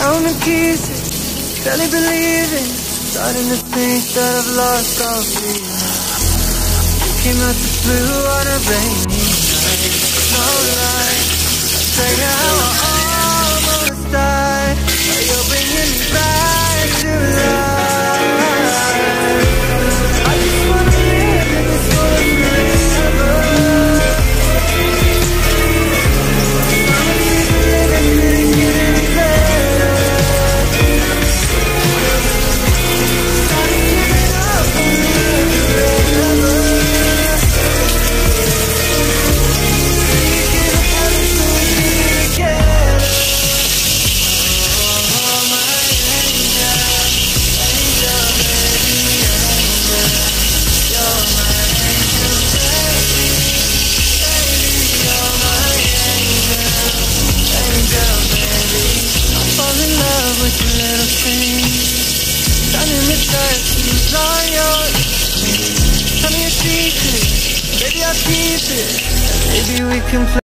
counting pieces, barely believing, starting to think that I've lost all feeling. You came out the blue on a rainy night, no lie, I'll tell you how I almost died. Now you're bringing me back to life. I just wanna live in this world forever. Maybe I'll keep it. Maybe we can play.